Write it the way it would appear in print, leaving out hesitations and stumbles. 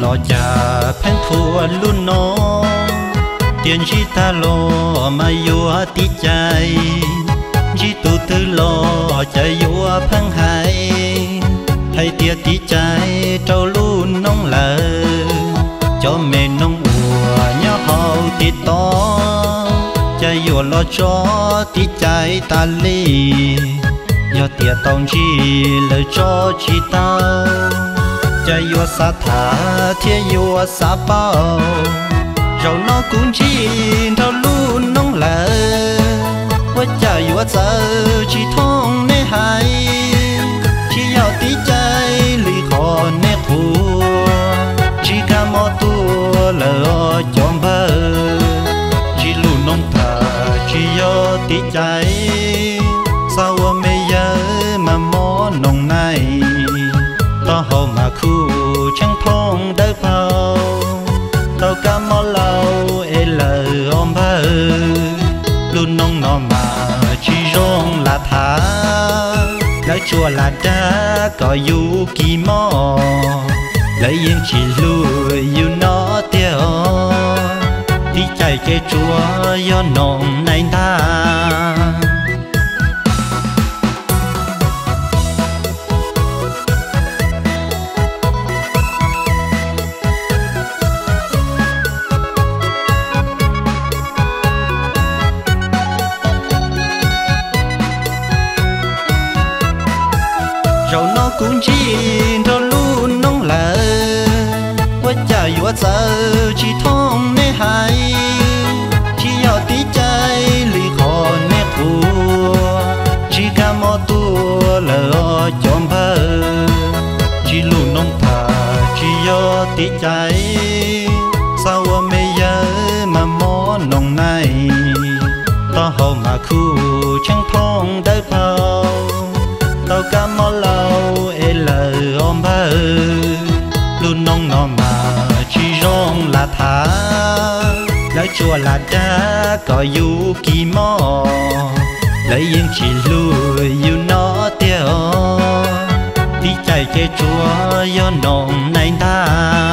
lò già phèn thua luôn nó tiền chỉ ta lo mà vua tí chạy chỉ tu tư lo chạy vua phăng hay hay tia tí chạy trâu luôn nông lờ cho mẹ nông ùa nhớ hậu tí to chạy vua lo cho tí chạy ta li do tia tông chi lời cho chi tao chạy vua sa thả thiên vua sa bao rồi nó cũng chỉ thao luôn nông lệ quá trời quá giờ chỉ thông nè hay chỉ giàu tí trái lì khó nè thua chỉ cả mò tua lỡ chọn bờ chỉ luôn nông thả chỉ giàu tí trái sao bây giờ mà mò nông này to hậu mà khu chẳng thông đỡ phao tao cá mò lâu ê lờ ôm bơ luôn nông nọ mà chỉ rong là thả lấy chùa là đá có du kỳ mò lấy yên chỉ lùi yêu nó tiêu đi chạy cái chùa do nồng này ta cũng chỉ thao luôn nông lệ quá trời quá giờ chỉ thông nè hay chỉ giàu tí trái lì khó nè thua chỉ cả mò tua lỡ chọn bờ chỉ luôn nông thả chỉ giàu tí trái sao bây giờ mà mò nông này to hậu mà khu chẳng thông đỡ phao tao cá mò lâu ê lờ ôm bơ luôn nông nọ mà chỉ rong là thả lấy chùa là đá có du kỳ mò lấy yên chỉ lùi yêu nó tiêu đi chạy cái chùa do nồng này ta